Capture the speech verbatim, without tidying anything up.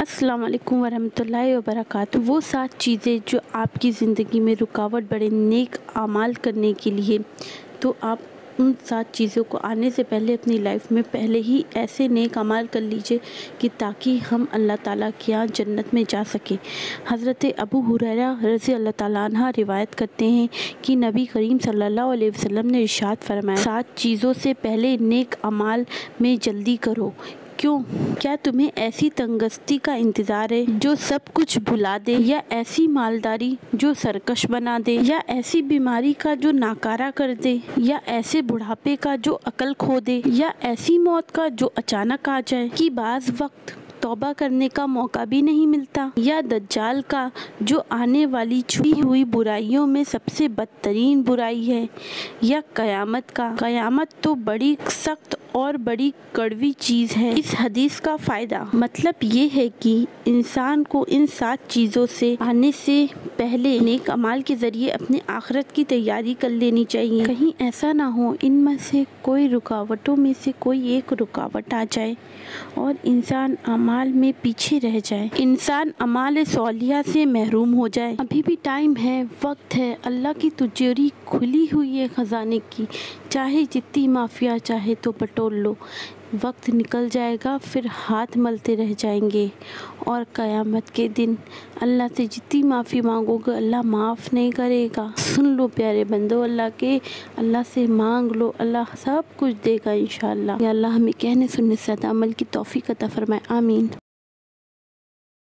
अस्सलाम वालेकुम वरहमतुल्लाहि वबरकातुहू। वो सात चीज़ें जो आपकी ज़िंदगी में रुकावट बड़े नेक आमाल करने के लिए, तो आप उन सात चीज़ों को आने से पहले अपनी लाइफ में पहले ही ऐसे नेक अमाल कर लीजिए कि ताकि हम अल्लाह ताला के यहाँ जन्नत में जा सकें। हज़रत अबू हुरैरा रज़ी अल्लाह ताला अन्हा रिवायत करते हैं कि नबी करीम सल्लल्लाहु अलैहि वसल्लम ने इरशाद फरमाया, सात चीज़ों से पहले नेक अमाल में जल्दी करो। क्यों? क्या तुम्हें ऐसी तंगस्ती का इंतज़ार है जो सब कुछ भुला दे, या ऐसी मालदारी जो सरकश बना दे, या ऐसी बीमारी का जो नाकारा कर दे, या ऐसे बुढ़ापे का जो अकल खो दे, या ऐसी मौत का जो अचानक आ जाए कि बाज़ वक्त तौबा करने का मौका भी नहीं मिलता, या दज्जाल का जो आने वाली छुपी हुई बुराइयों में सबसे बदतरीन बुराई है, या कयामत का। कयामत तो बड़ी सख्त और बड़ी कड़वी चीज़ है। इस हदीस का फ़ायदा मतलब ये है कि इंसान को इन सात चीज़ों से आने से पहले नेक अमाल के ज़रिए अपने आखिरत की तैयारी कर लेनी चाहिए। कहीं ऐसा ना हो इनमें से कोई रुकावटों में से कोई एक रुकावट आ जाए और इंसान अमाल में पीछे रह जाए, इंसान अमाल सौलिया से महरूम हो जाए। अभी भी टाइम है, वक्त है, अल्लाह की तिजोरी खुली हुई है ख़जाने की, चाहे जितनी माफ़िया चाहे तो बटोर लो। वक्त निकल जाएगा, फिर हाथ मलते रह जाएंगे और क़यामत के दिन अल्लाह से जितनी माफ़ी मांगोगे अल्लाह माफ़ नहीं करेगा। सुन लो प्यारे बंदो अल्लाह के, अल्लाह से मांग लो, अल्लाह सब कुछ देगा इंशाअल्लाह। या अल्लाह हमें कहने सुनने से अमल की तौफीक अता फरमाए। आमीन।